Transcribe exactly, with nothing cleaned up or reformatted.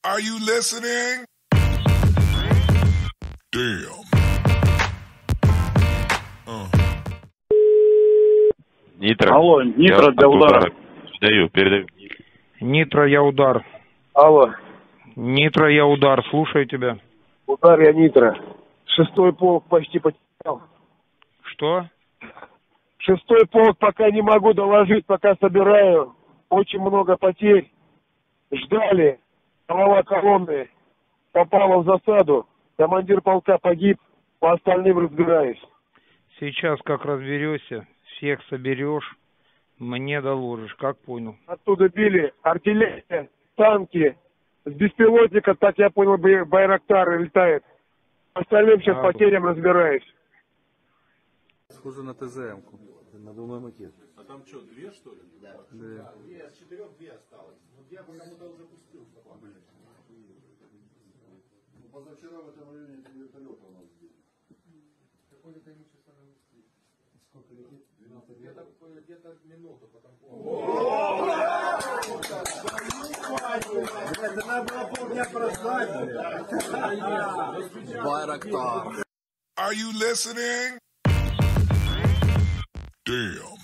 Are you listening? Damn. Uh. Нитро. Алло, Нитро для удара. Передаю, передаю. Нитро, я удар. Алло, Нитро, я удар. Слушаю тебя. удар я Нитро. Шестой полк почти потерял. Что? Шестой полк пока не могу доложить, пока собираю. Очень много потерь. Ждали. Голова колонны попала в засаду. Командир полка погиб. По остальным разбираюсь. Сейчас как разберешься, всех соберешь, мне доложишь, как понял. Оттуда били артиллерия, танки. С беспилотника, так я понял, Байрактар летает. По остальным сейчас А, потерям разбираюсь. Схоже на ТЗМ-ку. Надувной макет. А там что, две, что ли? Да. Две, с четырех две осталось. Вот я кому-то уже пустил. Ну, позавчера в этом районе три вертолета у нас были. Какое-то имущество на Москве. Сколько летит? Где-то, где-то минуту, потом... Это надо было полдня прождать. Are you listening? Damn.